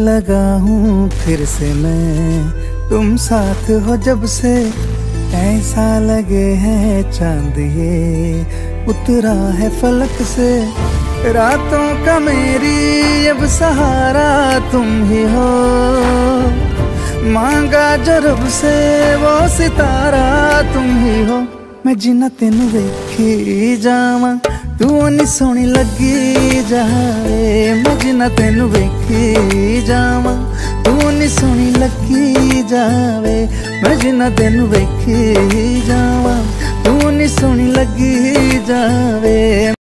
लगा हूँ फिर से मैं, तुम साथ हो जब से। ऐसा लगे है चांद ये उतरा है फलक से। रातों का मेरी अब सहारा तुम ही हो, मांगा जो रब से वो सितारा तुम ही हो। मैं जिन्ना तेनू वेखी जावां, तू नी सोहनी लगी जावे। मैं जिन्ना तेनू वेखी जावां, तू नी सोहनी लगी जावे। मैं जिन्ना तेनू वेखी जावां, तू नी सोहनी लगी जावे।